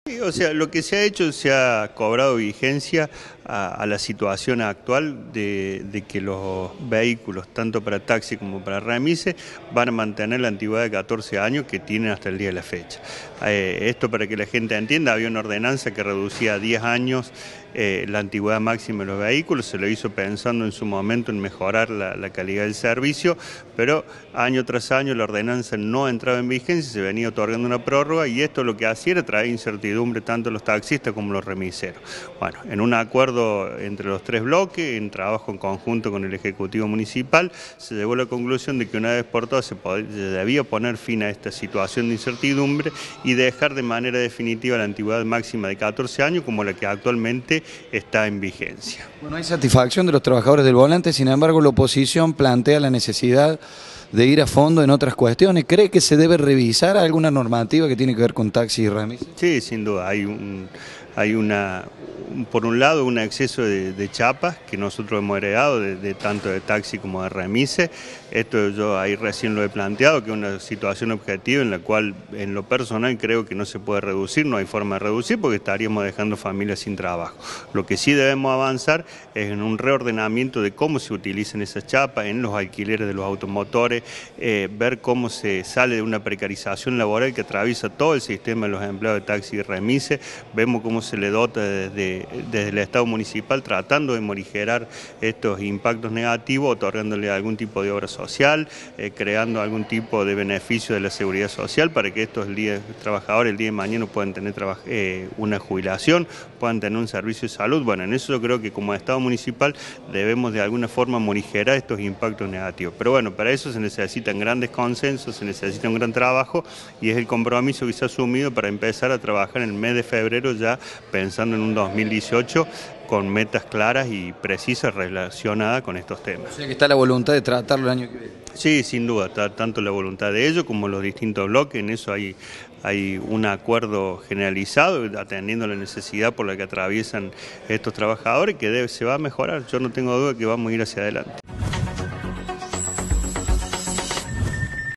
Sí, o sea, lo que se ha hecho, se ha cobrado vigencia a la situación actual de que los vehículos, tanto para taxi como para remise, van a mantener la antigüedad de 14 años que tienen hasta el día de la fecha. Esto para que la gente entienda, había una ordenanza que reducía a 10 años la antigüedad máxima de los vehículos, se lo hizo pensando en su momento en mejorar la calidad del servicio, pero año tras año la ordenanza no entraba en vigencia, se venía otorgando una prórroga y esto lo que hacía era traer incertidumbre tanto a los taxistas como a los remiseros. Bueno, en un acuerdo entre los tres bloques, en trabajo en conjunto con el Ejecutivo Municipal, se llegó a la conclusión de que una vez por todas se debía poner fin a esta situación de incertidumbre y dejar de manera definitiva la antigüedad máxima de 14 años como la que actualmente está en vigencia. Bueno, hay satisfacción de los trabajadores del volante, sin embargo la oposición plantea la necesidad de ir a fondo en otras cuestiones. ¿Cree que se debe revisar alguna normativa que tiene que ver con taxi y remis? Sí, sin duda, por un lado, un exceso de chapas que nosotros hemos heredado tanto de taxi como de remise. Esto yo ahí recién lo he planteado, que es una situación objetiva en la cual en lo personal creo que no se puede reducir, no hay forma de reducir porque estaríamos dejando familias sin trabajo. Lo que sí debemos avanzar es en un reordenamiento de cómo se utilizan esas chapas en los alquileres de los automotores, ver cómo se sale de una precarización laboral que atraviesa todo el sistema de los empleados de taxi y remise. Vemos cómo se le dota desde el Estado municipal tratando de morigerar estos impactos negativos, otorgándole algún tipo de obra social, creando algún tipo de beneficio de la seguridad social para que estos trabajadores el día de mañana puedan tener una jubilación, puedan tener un servicio de salud. Bueno, en eso yo creo que como Estado municipal debemos de alguna forma morigerar estos impactos negativos. Pero bueno, para eso se necesitan grandes consensos, se necesita un gran trabajo y es el compromiso que se ha asumido para empezar a trabajar en el mes de febrero ya pensando en un 2018 con metas claras y precisas relacionadas con estos temas. O sea que está la voluntad de tratarlo el año que viene. Sí, sin duda, está tanto la voluntad de ellos como los distintos bloques, en eso hay un acuerdo generalizado, atendiendo la necesidad por la que atraviesan estos trabajadores, que se va a mejorar, yo no tengo duda que vamos a ir hacia adelante.